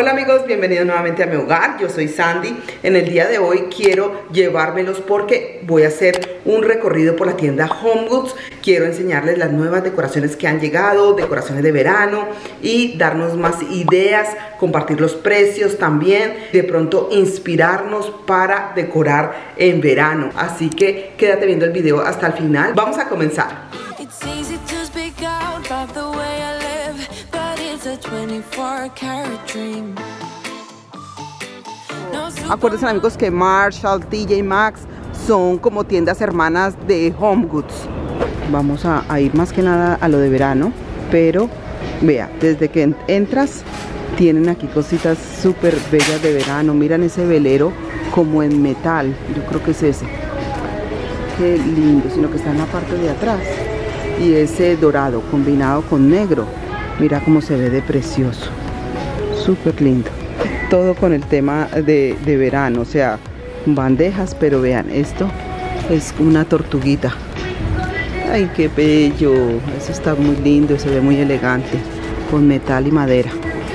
Hola amigos, bienvenidos nuevamente a mi hogar. Yo soy Sandy. En el día de hoy quiero llevármelos porque voy a hacer un recorrido por la tienda HomeGoods. Quiero enseñarles las nuevas decoraciones que han llegado, decoraciones de verano, y darnos más ideas, compartir los precios también, de pronto inspirarnos para decorar en verano. Así que quédate viendo el video hasta el final. Vamos a comenzar. Acuérdense amigos que Marshall, TJ Maxx son como tiendas hermanas de HomeGoods. Vamos a ir más que nada a lo de verano, pero vea, desde que entras tienen aquí cositas súper bellas de verano. Miran ese velero como en metal, yo creo que es ese. Qué lindo, sino que está en la parte de atrás. Y ese dorado combinado con negro, mira cómo se ve de precioso, súper lindo. Todo con el tema de verano, o sea, bandejas, pero vean, esto es una tortuguita. Ay, qué bello, eso está muy lindo, se ve muy elegante, con metal y madera.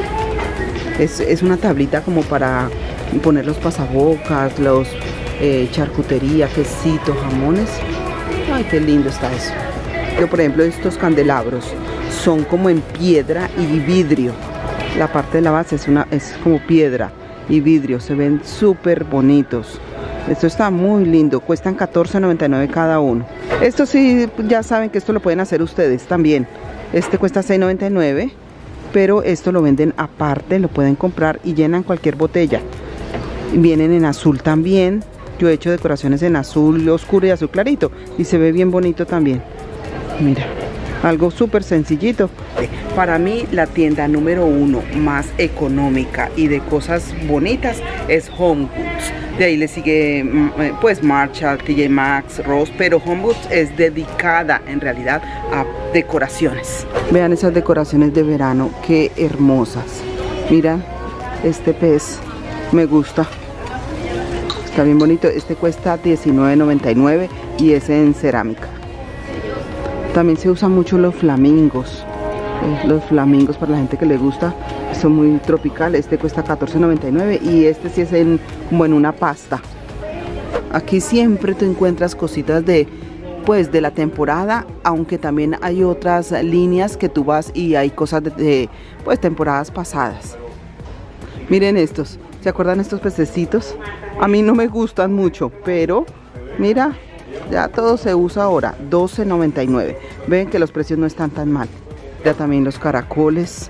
Es una tablita como para poner los pasabocas, los charcutería, quesitos, jamones. Ay, qué lindo está eso. Yo, por ejemplo, estos candelabros son como en piedra y vidrio. La parte de la base es como piedra y vidrio, se ven súper bonitos. Esto está muy lindo, cuestan $14.99 cada uno. Esto sí, ya saben que esto lo pueden hacer ustedes también. Este cuesta $6.99, pero esto lo venden aparte, lo pueden comprar y llenan cualquier botella. Vienen en azul también. Yo he hecho decoraciones en azul oscuro y azul clarito y se ve bien bonito también. Mira, algo súper sencillito. Para mí la tienda número 1 más económica y de cosas bonitas es HomeGoods. De ahí le sigue pues Marshall, TJ Maxx, Ross, pero HomeGoods es dedicada en realidad a decoraciones. Vean esas decoraciones de verano, qué hermosas. Mira, este pez me gusta. Está bien bonito. Este cuesta $19.99 y es en cerámica. También se usan mucho los flamingos. Los flamingos, para la gente que le gusta, son muy tropicales. Este cuesta $14.99 y este sí es como en una pasta. Aquí siempre te encuentras cositas de la temporada, aunque también hay otras líneas que tú vas y hay cosas de temporadas pasadas. Miren estos, ¿se acuerdan estos pececitos? A mí no me gustan mucho, pero mira, ya todo se usa ahora, $12.99. Ven que los precios no están tan mal. Ya también los caracoles,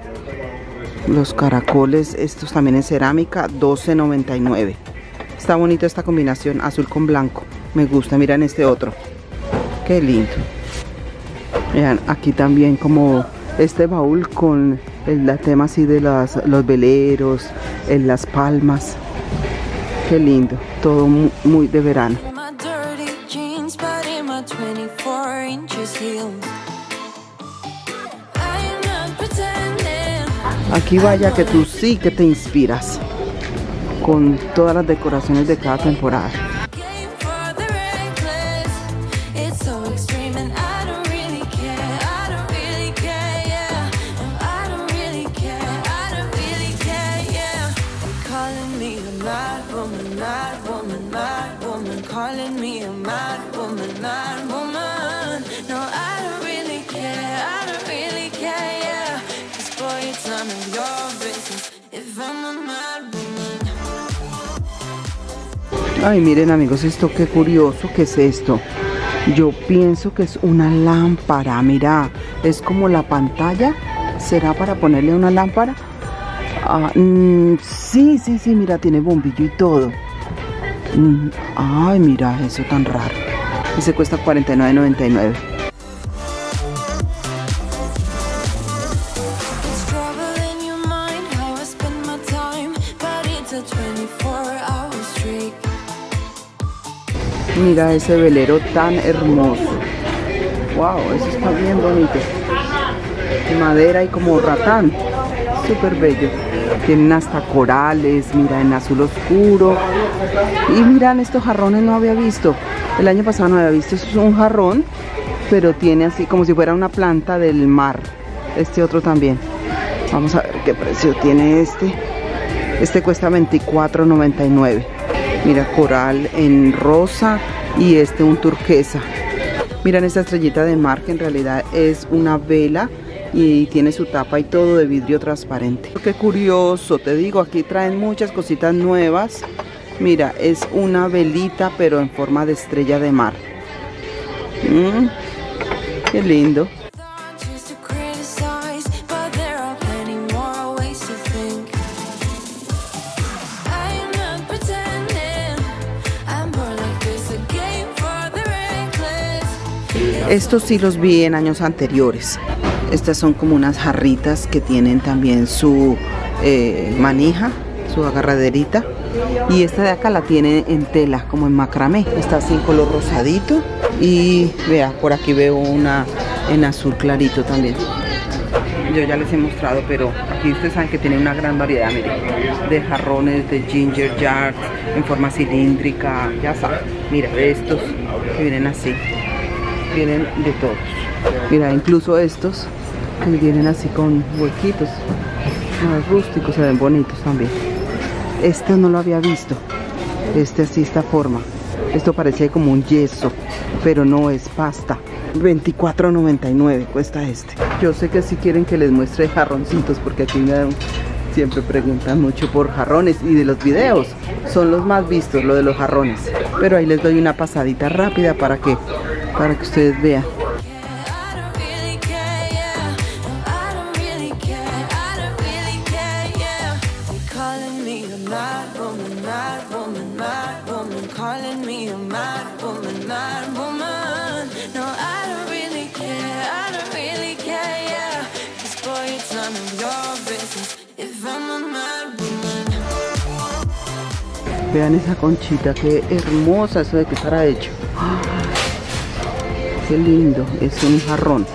estos también en cerámica, $12.99. Está bonito esta combinación azul con blanco, me gusta. Miren este otro, qué lindo. Vean, aquí también como este baúl con el tema así de los veleros, las palmas. Qué lindo, todo muy de verano. Aquí vaya que tú sí que te inspiras con todas las decoraciones de cada temporada. Ay, miren amigos, esto qué curioso, ¿qué es esto? Yo pienso que es una lámpara, mira, es como la pantalla. ¿Será para ponerle una lámpara? Sí, mira, tiene bombillo y todo. Ay, mira, eso tan raro. Ese cuesta $49.99. Mira ese velero tan hermoso. Wow, eso está bien bonito. De madera y como ratán. Súper bello. Tienen hasta corales, mira, en azul oscuro. Y miran, estos jarrones no había visto. El año pasado no había visto. Eso es un jarrón, pero tiene así como si fuera una planta del mar. Este otro también. Vamos a ver qué precio tiene este. Este cuesta $24.99. Mira, coral en rosa y este un turquesa. Miren esta estrellita de mar, que en realidad es una vela y tiene su tapa y todo de vidrio transparente. Qué curioso, te digo, aquí traen muchas cositas nuevas. Mira, es una velita pero en forma de estrella de mar. Qué lindo. Estos sí los vi en años anteriores. Estas son como unas jarritas que tienen también su manija, su agarraderita. Y esta de acá la tiene en tela, como en macramé. Está así en color rosadito. Y vea, por aquí veo una en azul clarito también. Yo ya les he mostrado, pero aquí ustedes saben que tiene una gran variedad, miren, de jarrones, de ginger jars, en forma cilíndrica, ya saben. Mira, estos que vienen así. Vienen de todos. Mira, incluso estos que vienen así con huequitos, más rústicos, se ven bonitos también. Este no lo había visto. Este así, esta forma. Esto parece como un yeso, pero no, es pasta. $24.99 cuesta este. Yo sé que si quieren que les muestre jarroncitos, porque aquí siempre preguntan mucho por jarrones, y de los videos son los más vistos, lo de los jarrones. Pero ahí les doy una pasadita rápida para que ustedes vean. Vean esa conchita, qué hermosa, eso de que estará hecho. Qué lindo, es un jarrón.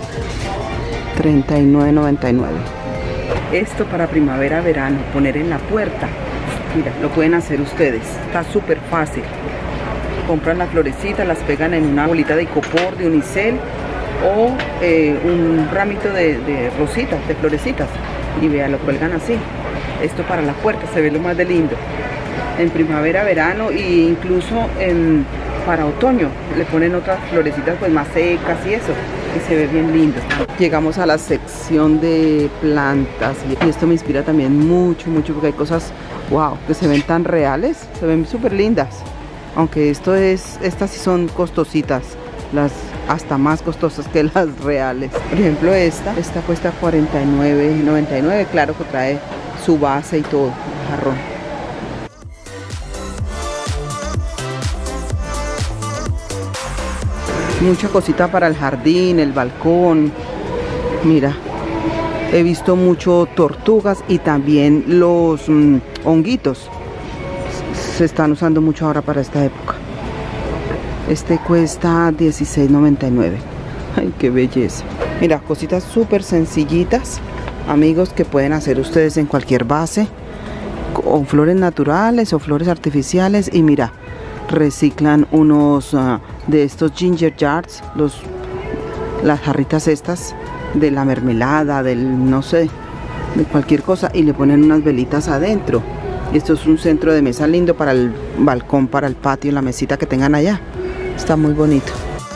$39.99. Esto para primavera, verano, poner en la puerta. Mira, lo pueden hacer ustedes, está súper fácil. Compran las florecitas, las pegan en una bolita de icopor, de unicel, o un ramito de rositas, de florecitas, y vean, lo cuelgan así. Esto para la puerta se ve lo más de lindo. En primavera, verano e incluso para otoño le ponen otras florecitas pues más secas y eso, y se ve bien lindo. Llegamos a la sección de plantas y esto me inspira también mucho porque hay cosas, wow, que se ven tan reales, se ven súper lindas. Aunque estas sí son costositas, las hasta más costosas que las reales. Por ejemplo, esta cuesta $49.99, claro que trae su base y todo, el jarrón. Mucha cosita para el jardín, el balcón. Mira, he visto mucho tortugas y también los honguitos. Se están usando mucho ahora para esta época. Este cuesta $16.99. Ay, qué belleza. Mira, cositas súper sencillitas, amigos, que pueden hacer ustedes en cualquier base, con flores naturales o flores artificiales. Y mira, reciclan unos de estos ginger jars, las jarritas estas de la mermelada, no sé, de cualquier cosa, y le ponen unas velitas adentro. Y esto es un centro de mesa lindo para el balcón, para el patio, la mesita que tengan allá. Está muy bonito.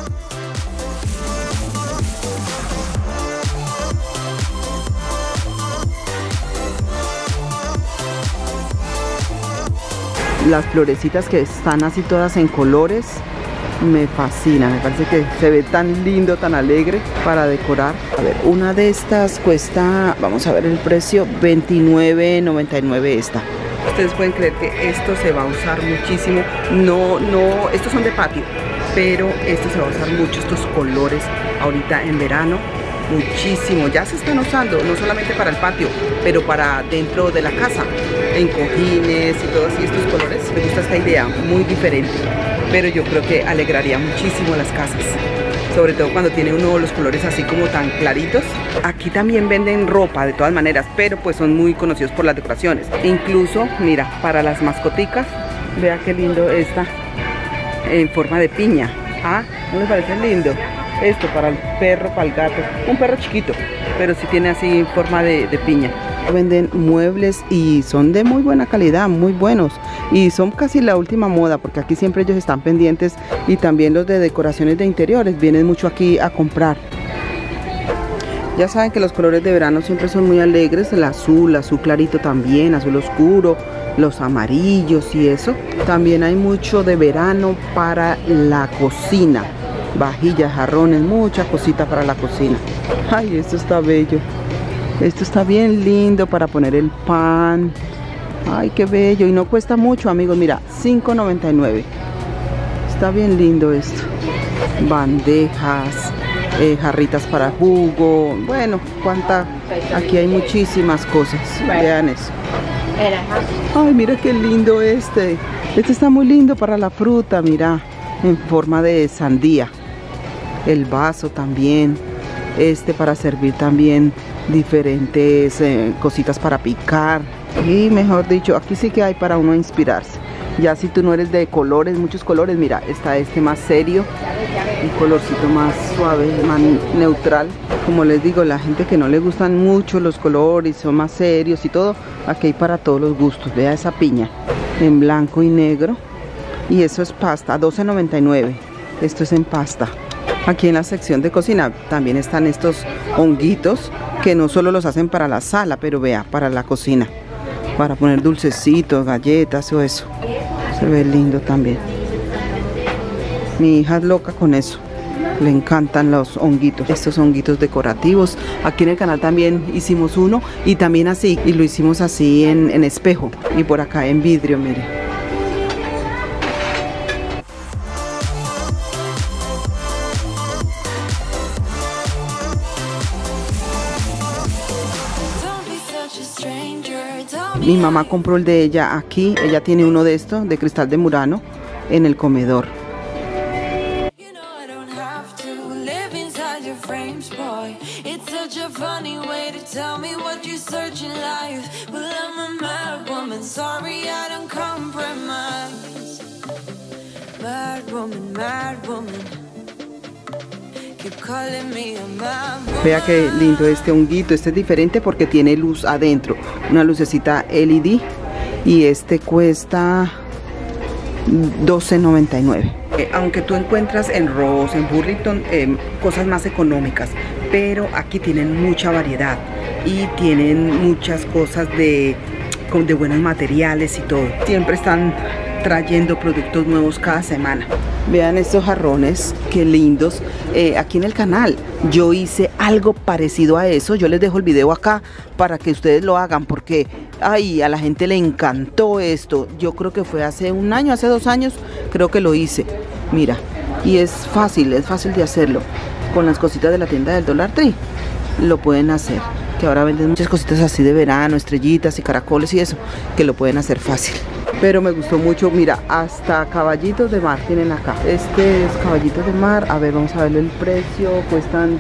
Las florecitas que están así todas en colores me fascina, me parece que se ve tan lindo, tan alegre para decorar. A ver, una de estas cuesta, vamos a ver el precio, $29.99 esta. Ustedes pueden creer que esto se va a usar muchísimo. No, estos son de patio, pero esto se va a usar mucho, estos colores ahorita en verano. Muchísimo, ya se están usando, no solamente para el patio, pero para dentro de la casa, en cojines y todo así, estos colores. Me gusta esta idea, muy diferente, pero yo creo que alegraría muchísimo las casas, sobre todo cuando tiene uno los colores así como tan claritos. Aquí también venden ropa de todas maneras, pero pues son muy conocidos por las decoraciones. Incluso, mira, para las mascoticas, vea qué lindo esta en forma de piña. ¿Ah? ¿No les parece lindo? esto para el perro, para el gato. Un perro chiquito, pero sí tiene así forma de piña. Venden muebles y son de muy buena calidad, muy buenos. Y son casi la última moda, porque aquí siempre ellos están pendientes. Y también los de decoraciones de interiores vienen mucho aquí a comprar. Ya saben que los colores de verano siempre son muy alegres. El azul clarito también, azul oscuro, los amarillos y eso. También hay mucho de verano para la cocina. Vajillas, jarrones, mucha cosita para la cocina. Ay, esto está bello. Esto está bien lindo para poner el pan. Ay, qué bello. Y no cuesta mucho, amigos. Mira, $5.99. Está bien lindo esto. Bandejas, jarritas para jugo. Bueno, aquí hay muchísimas cosas. Vean eso. Ay, mira qué lindo este. Este está muy lindo para la fruta, mira. En forma de sandía. El vaso también. Este para servir también diferentes cositas para picar. Y mejor dicho, aquí sí que hay para uno inspirarse. Ya si tú no eres de colores, muchos colores, mira, está este más serio, un colorcito más suave, más neutral. Como les digo, la gente que no le gustan mucho los colores, son más serios y todo, aquí hay para todos los gustos. Vea esa piña en blanco y negro. Y eso es pasta, $12.99. Esto es en pasta. Aquí en la sección de cocina también están estos honguitos que no solo los hacen para la sala, pero vea, para la cocina, para poner dulcecitos, galletas o eso. Se ve lindo también. Mi hija es loca con eso. Le encantan los honguitos, estos honguitos decorativos. Aquí en el canal también hicimos uno y también así, y lo hicimos así en espejo y por acá en vidrio, mire. Mi mamá compró el de ella aquí. Ella tiene uno de estos, de cristal de Murano, en el comedor. Vea qué lindo este honguito. Este es diferente porque tiene luz adentro, una lucecita LED, y este cuesta $12.99. Aunque tú encuentras en Ross, en Burlington, cosas más económicas, pero aquí tienen mucha variedad y tienen muchas cosas de buenos materiales y todo. Siempre están trayendo productos nuevos cada semana. Vean estos jarrones, qué lindos. Aquí en el canal yo hice algo parecido a eso. Yo les dejo el video acá para que ustedes lo hagan, porque ay, a la gente le encantó esto. Yo creo que fue hace un año, hace 2 años, creo que lo hice. Mira, y es fácil de hacerlo. Con las cositas de la tienda del Dollar Tree lo pueden hacer, que ahora venden muchas cositas así de verano, estrellitas y caracoles y eso, que lo pueden hacer fácil. Pero me gustó mucho, mira, hasta caballitos de mar tienen acá. Este es caballitos de mar, a ver, vamos a verle el precio, cuestan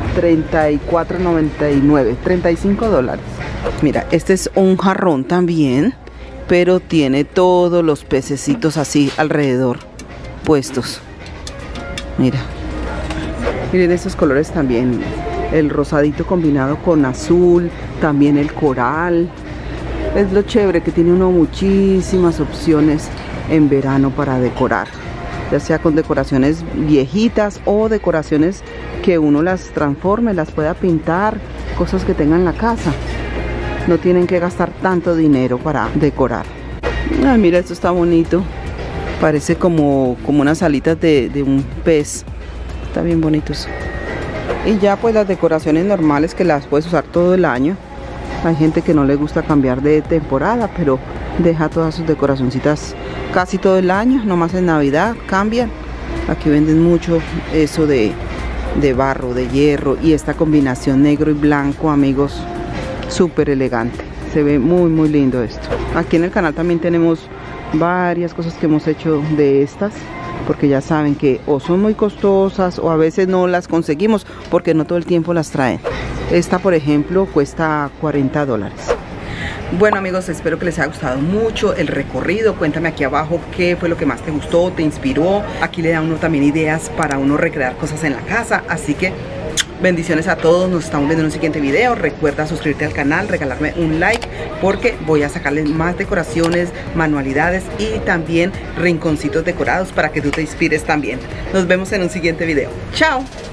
$34.99, $35. Mira, este es un jarrón también, pero tiene todos los pececitos así alrededor puestos. Mira, miren estos colores también, el rosadito combinado con azul, también el coral. Es lo chévere que tiene uno muchísimas opciones en verano para decorar, ya sea con decoraciones viejitas o decoraciones que uno las transforme, las pueda pintar, cosas que tengan en la casa. No tienen que gastar tanto dinero para decorar. Ay, mira, esto está bonito. Parece como unas alitas de un pez. Está bien bonito eso. Y ya pues las decoraciones normales que las puedes usar todo el año. Hay gente que no le gusta cambiar de temporada, pero deja todas sus decoracioncitas casi todo el año, nomás en Navidad cambian. Aquí venden mucho eso de barro, de hierro, y esta combinación negro y blanco, amigos, súper elegante. Se ve muy muy lindo esto. Aquí en el canal también tenemos varias cosas que hemos hecho de estas, porque ya saben que o son muy costosas o a veces no las conseguimos porque no todo el tiempo las traen. Esta, por ejemplo, cuesta $40. Bueno amigos, espero que les haya gustado mucho el recorrido. Cuéntame aquí abajo qué fue lo que más te gustó, te inspiró. Aquí le da uno también ideas para uno recrear cosas en la casa. Así que bendiciones a todos, nos estamos viendo en un siguiente video. Recuerda suscribirte al canal, regalarme un like, porque voy a sacarles más decoraciones, manualidades y también rinconcitos decorados para que tú te inspires también. Nos vemos en un siguiente video. ¡Chao!